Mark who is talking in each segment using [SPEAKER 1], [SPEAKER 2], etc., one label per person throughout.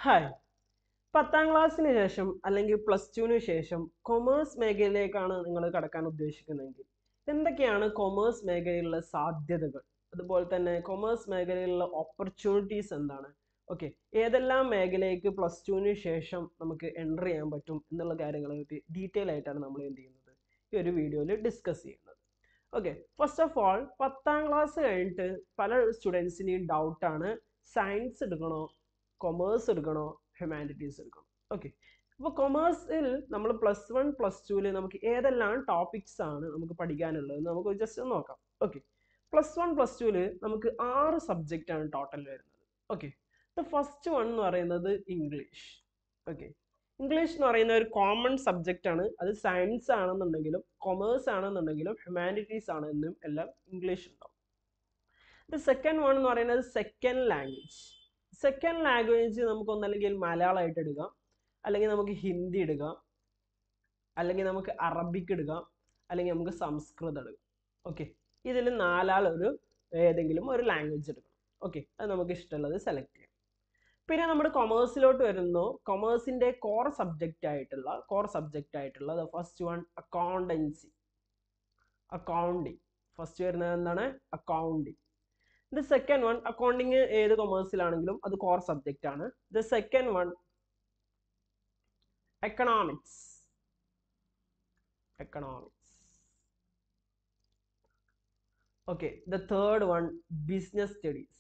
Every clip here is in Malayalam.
[SPEAKER 1] ഹായ്, 10ാം ക്ലാസ്സിന് ശേഷം അല്ലെങ്കിൽ +2 ശേഷം കൊമേഴ്സ് മേഖലയിലേക്കാണ് നിങ്ങൾ കടക്കാൻ ഉദ്ദേശിക്കുന്നതെങ്കിൽ എന്തൊക്കെയാണ് കൊമേഴ്സ് മേഖലയിലുള്ള സാധ്യതകൾ, അതുപോലെ തന്നെ കൊമേഴ്സ് മേഖലയിലുള്ള ഓപ്പർച്യൂണിറ്റീസ് എന്താണ്, ഓക്കെ, ഏതെല്ലാം മേഖലയ്ക്ക് +2 ശേഷം നമുക്ക് എൻ്റർ ചെയ്യാൻ പറ്റും എന്നുള്ള കാര്യങ്ങളെ പറ്റി ഡീറ്റെയിൽ ആയിട്ടാണ് നമ്മൾ എന്ത് ചെയ്യുന്നത് ഈ ഒരു വീഡിയോയിൽ ഡിസ്കസ് ചെയ്യുന്നത്. ഓക്കെ, ഫസ്റ്റ് ഓഫ് ഓൾ 10ാം ക്ലാസ് കഴിഞ്ഞിട്ട് പല സ്റ്റുഡൻസിനെയും ഡൗട്ടാണ് സയൻസ് എടുക്കണോ, കൊമേഴ്സ് എടുക്കണോ, ഹ്യൂമാനിറ്റീസ് എടുക്കണം. ഓക്കെ, അപ്പോൾ കൊമേഴ്സിൽ നമ്മൾ +1 +2 നമുക്ക് ഏതെല്ലാം ടോപ്പിക്സ് ആണ് നമുക്ക് പഠിക്കാനുള്ളത് നമുക്ക് ജസ്റ്റ് ഒന്ന് നോക്കാം. ഓക്കെ, +1 +2 നമുക്ക് 6 സബ്ജക്റ്റ് ആണ് ടോട്ടൽ വരുന്നത്. ഓക്കെ, ഫസ്റ്റ് വൺ എന്ന് പറയുന്നത് ഇംഗ്ലീഷ്. ഓക്കെ, ഇംഗ്ലീഷ് എന്ന് പറയുന്ന ഒരു കോമൺ സബ്ജക്റ്റ് ആണ്. അത് സയൻസ് ആണെന്നുണ്ടെങ്കിലും കൊമേഴ്സ് ആണെന്നുണ്ടെങ്കിലും ഹ്യൂമാനിറ്റീസ് ആണെന്നും എല്ലാം ഇംഗ്ലീഷ് ഉണ്ടാവും. സെക്കൻഡ് വൺ എന്ന് പറയുന്നത് സെക്കൻഡ് ലാംഗ്വേജ്. സെക്കൻഡ് ലാംഗ്വേജ് നമുക്ക് ഒന്നല്ലെങ്കിൽ മലയാളമായിട്ട് എടുക്കാം, അല്ലെങ്കിൽ നമുക്ക് ഹിന്ദി എടുക്കാം, അല്ലെങ്കിൽ നമുക്ക് അറബിക് എടുക്കാം, അല്ലെങ്കിൽ നമുക്ക് സംസ്കൃതം എടുക്കാം. ഓക്കെ, ഇതിൽ നാലാളൊരു ഏതെങ്കിലും ഒരു ലാംഗ്വേജ് എടുക്കണം. ഓക്കെ, അത് നമുക്ക് ഇഷ്ടമുള്ളത് സെലക്ട് ചെയ്യാം. പിന്നെ നമ്മുടെ കൊമേഴ്സിലോട്ട് വരുന്നു. കൊമേഴ്സിന്റെ കോർ സബ്ജക്റ്റ് ആയിട്ടുള്ള ഫസ്റ്റ് വൺ അക്കൗണ്ടൻസി, അക്കൗണ്ടിങ്. ഫസ്റ്റ് വരുന്നത് എന്താണ്? Accounting. The second one, accounting ഏത് കൊമേഴ്സിലാണെങ്കിലും അത് കോർ സബ്ജക്റ്റ് ആണ്. The second one economics. Okay, the third one business studies.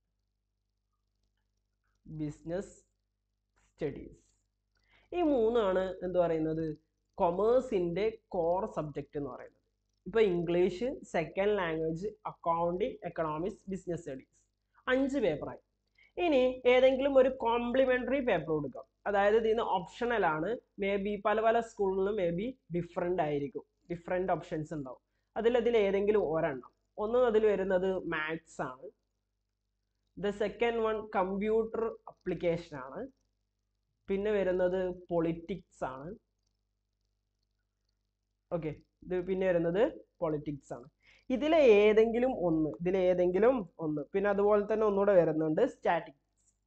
[SPEAKER 1] ഈ മൂന്നാണ് എന്ത് പറയുന്നത് കൊമേഴ്സിന്റെ കോർ സബ്ജക്റ്റ് എന്ന് പറയുന്നത്. ഇപ്പൊ English, second language, accounting, economics, business studies, 5 പേപ്പറായി. ഇനി ഏതെങ്കിലും ഒരു കോംപ്ലിമെന്ററി പേപ്പർ കൊടുക്കാം. അതായത് ഇതിന് ഓപ്ഷണൽ ആണ്. മേ ബി പല സ്കൂളിലും മേ ബി ഡിഫറെൻ്റ് ആയിരിക്കും, ഡിഫറെൻ്റ് ഓപ്ഷൻസ് ഉണ്ടാവും. അതിൽ ഏതെങ്കിലും ഒരെണ്ണം. ഒന്ന് അതിൽ വരുന്നത് മാത്സ് ആണ്. The second one computer application ആണ്. പിന്നെ വരുന്നത് പൊളിറ്റിക്സ് ആണ്. ഓക്കെ, ഇത് പിന്നെ വരുന്നത് പൊളിറ്റിക്സ് ആണ്. ഇതിലെ ഏതെങ്കിലും ഒന്ന്. പിന്നെ അതുപോലെ തന്നെ ഒന്നുകൂടെ വരുന്നുണ്ട് സ്റ്റാറ്റിക്സ്.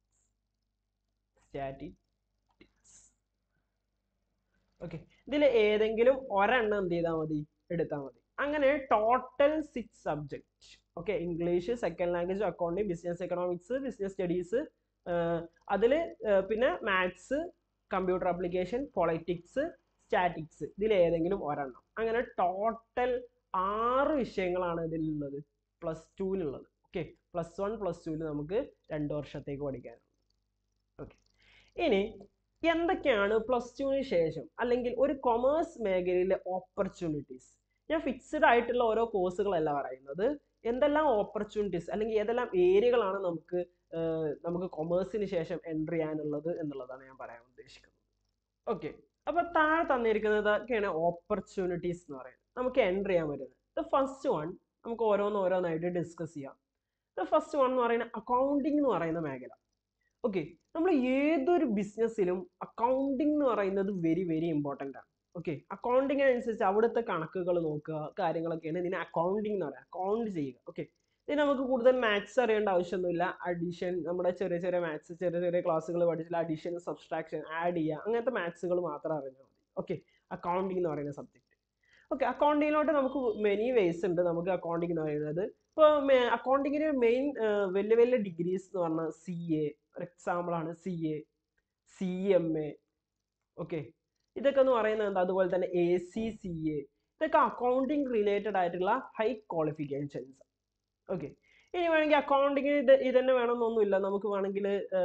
[SPEAKER 1] ഓക്കെ, ഇതിൽ ഏതെങ്കിലും ഒരെണ്ണം എന്ത് ചെയ്താൽ മതി, എടുത്താൽ മതി. അങ്ങനെ total 6 subject. Okay, English, second language, accounting, business economics, business studies, അതിൽ പിന്നെ maths, computer application, politics, statics, ഇതിൽ ഏതെങ്കിലും ഒരെണ്ണം. അങ്ങനെ ടോട്ടൽ 6 വിഷയങ്ങളാണ് ഇതിലുള്ളത്, +2-ലുള്ളത്. ഓക്കെ, +1 +2 നമുക്ക് 2 വർഷത്തേക്ക് പഠിക്കാനുള്ളത്. ഓക്കെ, ഇനി എന്തൊക്കെയാണ് +2 ശേഷം അല്ലെങ്കിൽ ഒരു കൊമേഴ്സ് മേഖലയിലെ ഓപ്പർച്യൂണിറ്റീസ്? ഞാൻ ഫിക്സ്ഡ് ആയിട്ടുള്ള ഓരോ കോഴ്സുകളല്ല പറയുന്നത്. എന്തെല്ലാം ഓപ്പർച്യൂണിറ്റീസ് അല്ലെങ്കിൽ ഏതെല്ലാം ഏരിയകളാണ് നമുക്ക് കൊമേഴ്സിന് ശേഷം എൻ്റർ ചെയ്യാനുള്ളത് എന്നുള്ളതാണ് ഞാൻ പറയാൻ ഉദ്ദേശിക്കുന്നത്. ഓക്കെ, അപ്പൊ താഴെ തന്നിരിക്കുന്നതൊക്കെയാണ് ഓപ്പർച്യൂണിറ്റീസ് എന്ന് പറയുന്നത്, നമുക്ക് എൻ്റർ ചെയ്യാൻ പറ്റുന്നത്. ഫസ്റ്റ് വൺ നമുക്ക് ഓരോന്നായിട്ട് ഡിസ്കസ് ചെയ്യാം. ഫസ്റ്റ് വൺ എന്ന് പറയുന്നത് അക്കൗണ്ടിങ് എന്ന് പറയുന്ന മേഖല. ഓക്കെ, നമ്മൾ ഏതൊരു ബിസിനസ്സിലും അക്കൗണ്ടിങ് എന്ന് പറയുന്നത് വെരി വെരി ഇമ്പോർട്ടൻ്റ് ആണ്. ഓക്കെ, അക്കൗണ്ടിങ്ങിനനുസരിച്ച് അവിടുത്തെ കണക്കുകൾ നോക്കുക, കാര്യങ്ങളൊക്കെയാണ് ഇതിനെ അക്കൗണ്ടിങ് എന്ന് പറയുക, അക്കൗണ്ട് ചെയ്യുക. ഓക്കെ, ഇത് നമുക്ക് കൂടുതൽ മാത്സ് അറിയേണ്ട ആവശ്യമൊന്നുമില്ല. അഡീഷൻ, നമ്മുടെ ചെറിയ മാത്സ് ചെറിയ ക്ലാസ്സുകൾ പഠിച്ചില്ല. അഡീഷൻ, സബ്സ്ട്രാക്ഷൻ, ആഡ് ചെയ്യുക, അങ്ങനത്തെ മാത്സുകൾ മാത്രം അറിഞ്ഞാൽ മതി. ഓക്കെ, അക്കൗണ്ടിങ് എന്ന് പറയുന്ന സബ്ജക്റ്റ്. ഓക്കെ, അക്കൗണ്ടിങ്ങിലോട്ട് നമുക്ക് മെനി വേസ് ഉണ്ട്. നമുക്ക് അക്കൗണ്ടിങ് എന്ന് പറയുന്നത് ഇപ്പോൾ അക്കൗണ്ടിങ്ങിന് മെയിൻ വലിയ ഡിഗ്രീസ് എന്ന് പറഞ്ഞാൽ CA ഒരു എക്സാമ്പിൾ ആണ്. CMA. ഓക്കെ, ഇതൊക്കെ എന്ന് പറയുന്നത് എന്താ? അതുപോലെ തന്നെ ACCA, ഇതൊക്കെ അക്കൗണ്ടിങ് റിലേറ്റഡ് ആയിട്ടുള്ള ഹൈ ക്വാളിഫിക്കേഷൻസ്. ഓക്കെ, ഇനി വേണമെങ്കിൽ അക്കൗണ്ടിങ്ങിന് ഇത് തന്നെ വേണമെന്നൊന്നുമില്ല. നമുക്ക് വേണമെങ്കിൽ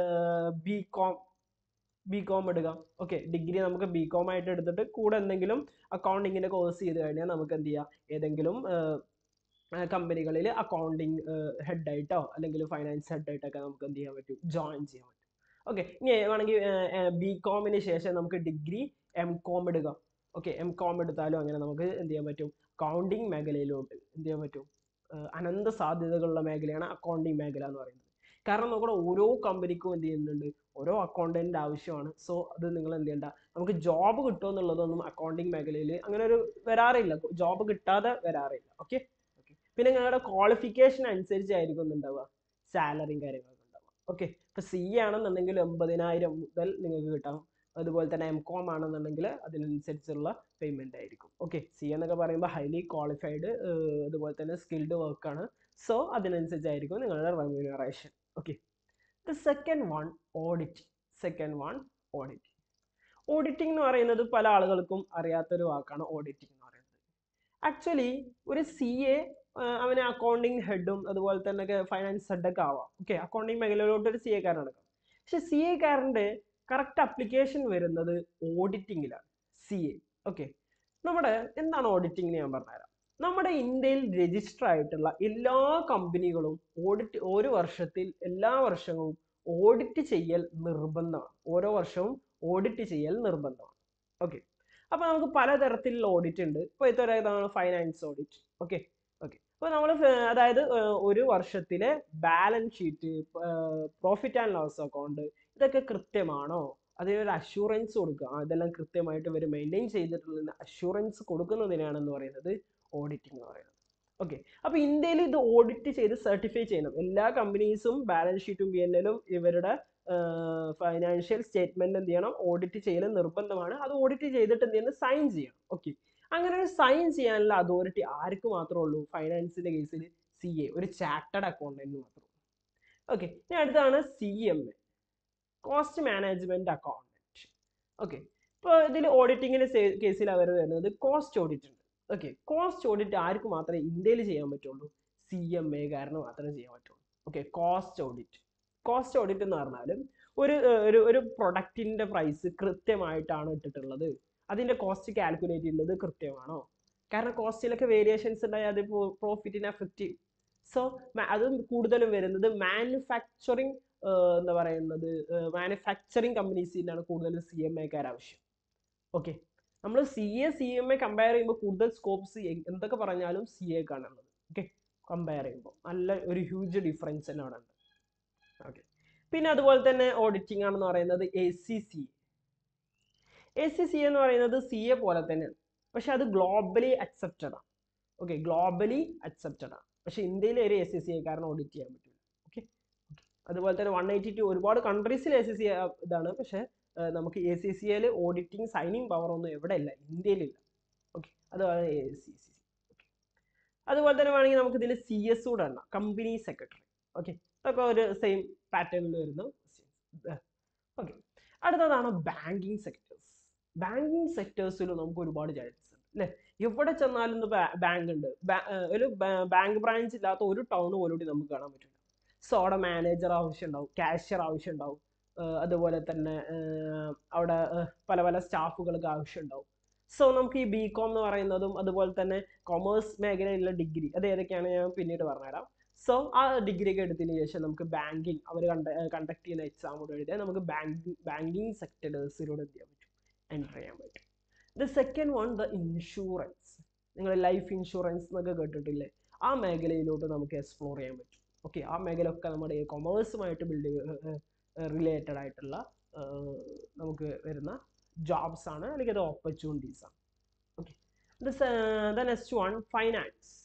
[SPEAKER 1] ബികോം എടുക്കാം. ഓക്കെ, ഡിഗ്രി നമുക്ക് ബികോം ആയിട്ട് എടുത്തിട്ട് കൂടെ എന്തെങ്കിലും അക്കൗണ്ടിങ്ങിന്റെ കോഴ്സ് ചെയ്ത് കഴിഞ്ഞാൽ നമുക്ക് എന്ത് ചെയ്യാം, ഏതെങ്കിലും കമ്പനികളിൽ അക്കൗണ്ടിങ് ഹെഡായിട്ടോ അല്ലെങ്കിൽ ഫൈനാൻസ് ഹെഡായിട്ടൊക്കെ നമുക്ക് എന്ത് ചെയ്യാൻ പറ്റും, ജോയിൻ ചെയ്യാൻ പറ്റും. ഓക്കെ, ഇനി വേണമെങ്കിൽ ബികോമിന് ശേഷം നമുക്ക് ഡിഗ്രി MCOM എടുക്കാം. ഓക്കെ, MCOM എടുത്താലും അങ്ങനെ നമുക്ക് എന്ത് ചെയ്യാൻ പറ്റും, അക്കൗണ്ടിങ് മേഖലയിലോട്ട് എന്ത് ചെയ്യാൻ പറ്റും. അനന്ത സാധ്യതകളുള്ള മേഖലയാണ് അക്കൗണ്ടിങ് മേഖല എന്ന് പറയുന്നത്. കാരണം നമ്മുടെ ഓരോ കമ്പനിക്കും എന്ത് ചെയ്യുന്നുണ്ട്, ഓരോ അക്കൗണ്ടന്റ് ആവശ്യമാണ്. സോ അത് നിങ്ങൾ എന്ത് ചെയ്യണ്ട, നമുക്ക് ജോബ് കിട്ടുമോ എന്നുള്ളതൊന്നും അക്കൗണ്ടിങ് മേഖലയിൽ അങ്ങനെ ഒരു വരാറില്ല, ജോബ് കിട്ടാതെ വരാറില്ല. ഓക്കെ, പിന്നെ നിങ്ങളുടെ ക്വാളിഫിക്കേഷൻ അനുസരിച്ചായിരിക്കും ഉണ്ടാവുക സാലറിയും കാര്യങ്ങളൊക്കെ ഉണ്ടാവുക. ഓക്കെ. ഇപ്പോൾ സി എ ആണെന്നുണ്ടെങ്കിൽ 80,000 മുതൽ നിങ്ങൾക്ക് കിട്ടാം. അതുപോലെ തന്നെ M.Com ആണെന്നുണ്ടെങ്കിൽ അതിനനുസരിച്ചുള്ള പേയ്മെന്റ് ആയിരിക്കും. ഓക്കെ. സി എന്നൊക്കെ പറയുമ്പോൾ ഹൈലി ക്വാളിഫൈഡ്, അതുപോലെ തന്നെ സ്കിൽഡ് വർക്കാണ്. സോ അതിനനുസരിച്ചായിരിക്കും നിങ്ങളുടെ remuneration. Okay. The second one audit. Auditing എന്ന് പറയുന്നത് പല ആളുകൾക്കും അറിയാത്തൊരു വാക്കാണ് ഓഡിറ്റിംഗ് എന്ന് പറയുന്നത്. ആക്ച്വലി ഒരു സി എ അവന് അക്കൗണ്ടിങ് ഹെഡും അതുപോലെ തന്നെ ഫൈനാൻസ് ഹെഡൊക്കെ ആവാം. ഓക്കെ. അക്കൗണ്ടിങ് മേഖലയിലോട്ട് ഒരു സി എ കാരൻ നടക്കാം. പക്ഷെ സി എ കാരൻ്റെ കറക്റ്റ് അപ്ലിക്കേഷൻ വരുന്നത് ഓഡിറ്റിങ്ങിലാണ്. C A. ഓക്കെ. നമ്മുടെ എന്താണ് ഓഡിറ്റിംഗ് ഞാൻ പറഞ്ഞുതരാം. നമ്മുടെ ഇന്ത്യയിൽ രജിസ്റ്റർ ആയിട്ടുള്ള എല്ലാ കമ്പനികളും ഒരു വർഷത്തിൽ എല്ലാ വർഷവും ഓഡിറ്റ് ചെയ്യൽ നിർബന്ധമാണ്. ഓരോ വർഷവും ഓഡിറ്റ് ചെയ്യൽ നിർബന്ധമാണ്. ഓക്കെ. അപ്പോൾ നമുക്ക് പലതരത്തിലുള്ള ഓഡിറ്റ് ഉണ്ട്. ഇപ്പോൾ ഇതാണ് ഫൈനാൻസ് ഓഡിറ്റ്. ഓക്കെ. അപ്പോൾ നമ്മൾ അതായത് ഒരു വർഷത്തിലെ balance sheet, profit and loss account, ഇതൊക്കെ കൃത്യമാണോ, അതിനൊരു അഷുറൻസ് കൊടുക്കുക. അതെല്ലാം കൃത്യമായിട്ട് ഇവർ മെയിൻറ്റെയിൻ ചെയ്തിട്ടുള്ള അഷുറൻസ് കൊടുക്കുന്നതിനാണെന്ന് പറയുന്നത് ഓഡിറ്റിംഗ് എന്ന് പറയുന്നത്. ഓക്കെ. അപ്പോൾ ഇന്ത്യയിൽ ഇത് ഓഡിറ്റ് ചെയ്ത് സർട്ടിഫൈ ചെയ്യണം. എല്ലാ കമ്പനീസും ബാലൻസ് ഷീറ്റും P&L ഇവരുടെ ഫൈനാൻഷ്യൽ സ്റ്റേറ്റ്മെന്റ് എന്ത് ചെയ്യണം, ഓഡിറ്റ് ചെയ്യൽ നിർബന്ധമാണ്. അത് ഓഡിറ്റ് ചെയ്തിട്ട് എന്ത് ചെയ്യണം, സൈൻ ചെയ്യണം. ഓക്കെ. അങ്ങനെ ഒരു സൈൻ ചെയ്യാനുള്ള അതോറിറ്റി ആർക്ക് മാത്രമേ ഉള്ളൂ? ഫൈനാൻസിന്റെ കേസിൽ CA, ഒരു ചാർട്ടേഡ് അക്കൗണ്ടന്റ് മാത്രം. ഓക്കെ. ഇനി അടുത്താണ് CMA, cost management accountant. Okay. ഇപ്പോൾ ഇതിൽ ഓഡിറ്റിങ്ങിന്റെ കേസിൽ അവർ വരുന്നത് കോസ്റ്റ് ഓഡിറ്റ് ഉണ്ട്. ഓക്കെ. കോസ്റ്റ് ഓഡിറ്റ് ആർക്ക് മാത്രമേ ഇന്ത്യയിൽ ചെയ്യാൻ പറ്റുള്ളൂ? CMA കാരന് മാത്രമേ ചെയ്യാൻ പറ്റുള്ളൂ. ഓക്കെ. കോസ്റ്റ് ഓഡിറ്റ് എന്ന് പറഞ്ഞാലും ഒരു പ്രൊഡക്റ്റിന്റെ പ്രൈസ് കൃത്യമായിട്ടാണ് ഇട്ടിട്ടുള്ളത്, അതിന്റെ കോസ്റ്റ് കാൽക്കുലേറ്റ് ചെയ്യുന്നത് കൃത്യമാണോ? കാരണം കോസ്റ്റിലൊക്കെ വേരിയേഷൻസ് ഉണ്ടായി അത് പ്രോഫിറ്റിനെ അഫക്റ്റ് ചെയ്യും. സോ അത് കൂടുതലും വരുന്നത് മാനുഫാക്ചറിങ് എന്താ പറയുന്നത് മാനുഫാക്ചറിങ് കമ്പനീസിനാണ് കൂടുതൽ CMA ആവശ്യം. ഓക്കെ. നമ്മൾ CMA കമ്പയർ ചെയ്യുമ്പോൾ കൂടുതൽ സ്കോപ്സ് എന്തൊക്കെ പറഞ്ഞാലും CA കാണുന്നത്. ഓക്കെ. കമ്പയർ ചെയ്യുമ്പോൾ നല്ല ഒരു ഹ്യൂജ് ഡിഫറൻസ് തന്നെ അവിടെ ഉണ്ട്. ഓക്കെ. പിന്നെ അതുപോലെ തന്നെ ഓഡിറ്റിംഗ് ആണെന്ന് പറയുന്നത് ACCA എന്ന് പറയുന്നത് CA പോലെ തന്നെയാണ്, പക്ഷെ അത് ഗ്ലോബലി അക്സെപ്റ്റഡ് ആണ്. ഓക്കെ. ഗ്ലോബലി അക്സെപ്റ്റഡ് ആണ്, പക്ഷെ ഇന്ത്യയിൽ ഒരു ACCA കാരന് ഓഡിറ്റ് ചെയ്യാൻ പറ്റില്ല. ഓക്കെ. അതുപോലെ തന്നെ 182 ഒരുപാട് കൺട്രീസിൽ ACCA ഇതാണ്, പക്ഷെ നമുക്ക് ACCAയിൽ ഓഡിറ്റിംഗ് സൈനിങ് പവർ ഒന്നും എവിടെ ഇല്ല, ഇന്ത്യയിലില്ല. ഓക്കെ. അതാണ് ACCA. ഓക്കെ. അതുപോലെ തന്നെ വേണമെങ്കിൽ നമുക്ക് ഇതിൽ CS കൂടെ എണ്ണാം, കമ്പനി സെക്രട്ടറി. ഓക്കെ. അതൊക്കെ ഒരു സെയിം പാറ്റേണിൽ വരുന്ന ക്വസ്റ്റ്യൻസ്. ഓക്കെ. അടുത്തതാണ് ബാങ്കിങ് സെക്ടേഴ്സിൽ നമുക്ക് ഒരുപാട് ചാൻസസ് ഉണ്ട് അല്ലേ? എവിടെ ചെന്നാലും ബാങ്ക് ഉണ്ട്. ഒരു ബാങ്ക് ബ്രാഞ്ച് ഇല്ലാത്ത ഒരു ടൗൺ പോലും നമുക്ക് കാണാൻ പറ്റില്ല. സോ അവിടെ മാനേജർ ആവശ്യം ഉണ്ടാവും, കാഷ്യർ ആവശ്യം ഉണ്ടാവും, അതുപോലെ തന്നെ അവിടെ പല സ്റ്റാഫുകൾക്ക് ആവശ്യം ഉണ്ടാവും. സോ നമുക്ക് ഈ BCom എന്ന് പറയുന്നതും അതുപോലെ തന്നെ കൊമേഴ്സ് മേഖലയിലുള്ള ഡിഗ്രി അത് ഏതൊക്കെയാണ് ഞാൻ പിന്നീട് പറഞ്ഞുതരാം. സോ ആ ഡിഗ്രി ഒക്കെ എടുത്തതിന് ശേഷം നമുക്ക് ബാങ്കിങ് അവർ കണ്ടക്ട് ചെയ്യുന്ന എക്സാം കൂടെ എഴുതിയാൽ നമുക്ക് ബാങ്കിങ് സെക്ടേഴ്സിലൂടെ എന്ത് ചെയ്യാൻ പറ്റും, എൻ്റർ ചെയ്യാൻ പറ്റും. The second one the insurance. നിങ്ങൾ ലൈഫ് ഇൻഷുറൻസ് എന്നൊക്കെ കേട്ടിട്ടില്ലേ? ആ മേഖലയിലോട്ട് നമുക്ക് എക്സ്പ്ലോർ ചെയ്യാൻ പറ്റും. ഓക്കെ. ആ മേഖലയൊക്കെ നമ്മുടെ കൊമേഴ്സുമായിട്ട് റിലേറ്റഡ് ആയിട്ടുള്ള നമുക്ക് വരുന്ന ജോബ്സ് ആണ്, അല്ലെങ്കിൽ അത് ഓപ്പർച്യൂണിറ്റീസ് ആണ്. Okay. The next one finance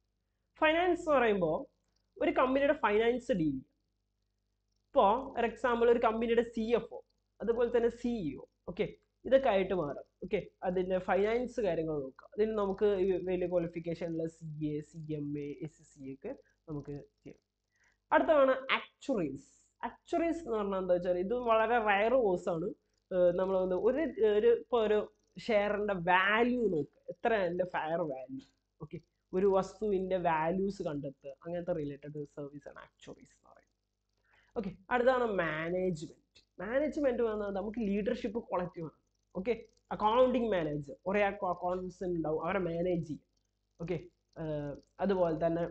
[SPEAKER 1] എന്ന് പറയുമ്പോൾ ഒരു കമ്പനിയുടെ ഫൈനാൻസ് ഡീൽ ചെയ്യുക. ഇപ്പോൾ ഫോർ എക്സാമ്പിൾ ഒരു കമ്പനിയുടെ CFO അതുപോലെ തന്നെ CEO, ഓക്കെ, ഇതൊക്കെ ആയിട്ട് മാറാം. ഓക്കെ. അതിൻ്റെ ഫൈനാൻസ് കാര്യങ്ങൾ നോക്കുക. അതിന് നമുക്ക് വലിയ ക്വാളിഫിക്കേഷനുള്ള CA, CMA, SCA ഒക്കെ നമുക്ക് ചെയ്യാം. അടുത്തതാണ് ആക്ച്വറീസ് എന്ന് പറഞ്ഞാൽ എന്താ വെച്ചാൽ ഇത് വളരെ റയർ കോഴ്സാണ്. നമ്മൾ ഇപ്പോൾ ഒരു ഷെയറിൻ്റെ വാല്യൂ നോക്കുക, എത്ര എൻ്റെ ഫെയർ വാല്യൂ. ഓക്കെ. ഒരു വസ്തുവിൻ്റെ വാല്യൂസ് കണ്ടെത്തുക, അങ്ങനത്തെ റിലേറ്റഡ് സർവീസാണ് ആക്ച്വറീസ് എന്ന് പറയുന്നത്. ഓക്കെ. അടുത്താണ് മാനേജ്മെന്റ് പറഞ്ഞാൽ നമുക്ക് ലീഡർഷിപ്പ് ക്വാളിറ്റി വേണം. ഓക്കെ. അക്കൗണ്ടിങ് മാനേജർ, കുറേ അക്കൗണ്ടൻസ് ഉണ്ടാവും, അവരെ മാനേജ് ചെയ്യുക. ഓക്കെ. അതുപോലെ തന്നെ